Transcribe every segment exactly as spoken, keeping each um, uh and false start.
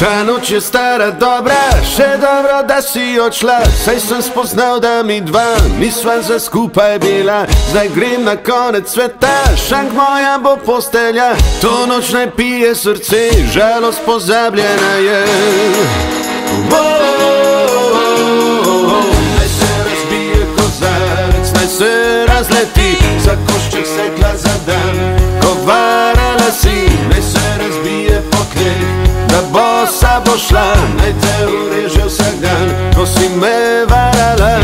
Ta noć je stara dobra, še dobro da si odšla, saj sem spoznal, da mi dva nisva za skupaj bila. Zdaj grem na konec sveta, šank moja bo postelja, to noč naj pije srce, žalost pozabljena je. Naj se razbije kozarec, naj se razleti za košček stekla za dan, ko varala si, naj se razbije po tleh, da bosa bo šla, naj te ureže vsak dan, ko si me varala.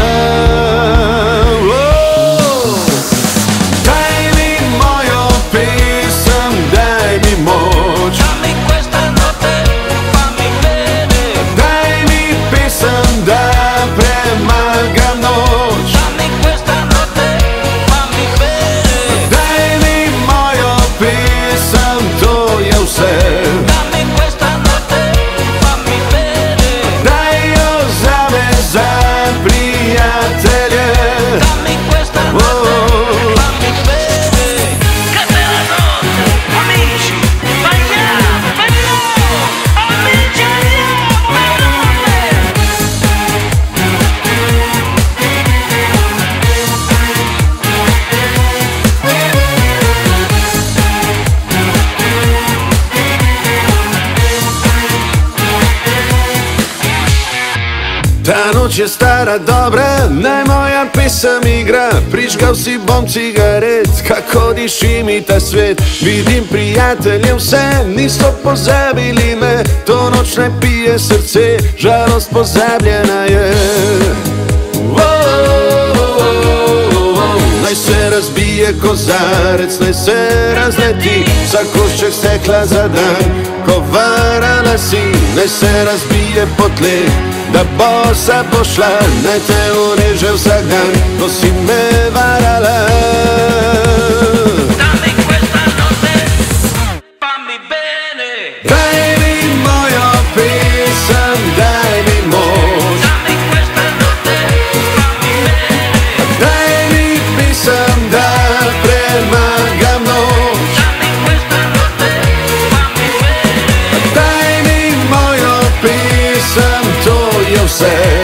Daj mi mojo pesem, daj mi moč, Dammi questa notte, fammi bene. daj mi pesem, da premagam noč. Dammi questa notte, fammi bene. Daj mi mojo pesem, to je vse. Dammi questa notte, fammi bene. Daj jo zame za prijatelje. Dammi questa notte, fammi bene. Che bella notte, amici, balliamo, balliamo, amici andiamo, bella Ta noč je stara dobra, naj moja pesem igra. Prižgal si bom cigaret, kako diši mi ta svet. Vidim prijatelje vse, niso pozabili me, to noč ne pije srce, žalost pozabljena je. Naj se razbije kozarec, naj se razleti za košček stekla za dan, ko varala si, naj se razbije po tleh, da bosa bo šla, naj te ureže vsak dan, ko si me varala. Dammi questa notte, fammi bene. Daj mi mojo pesem, daj mi moč, Dammi questa notte, fammi bene. daj mi pesem, da premagam noč. Dammi questa notte, fammi bene. Daj mi mojo pesem, to je vse.